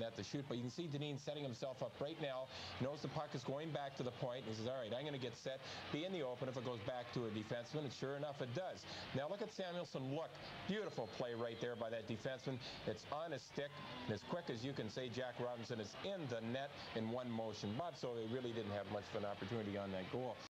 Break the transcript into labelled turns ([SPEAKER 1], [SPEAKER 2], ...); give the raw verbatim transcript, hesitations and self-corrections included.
[SPEAKER 1] net to shoot. But you can see Dineen setting himself up right now. Knows the puck is going back to the point. He says, all right, I'm going to get set, be in the open if it goes back to a defenseman. And sure enough, it does. Now look at Samuelsson. Look, beautiful play right there by that defenseman. It's on his stick. And as quick as you can say, Jack Robinson is in the net in one motion. Bob, so they really didn't have much of an opportunity on that goal.